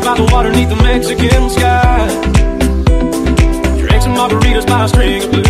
by the water 'neath the Mexican sky. Drank some margaritas by a string of blues.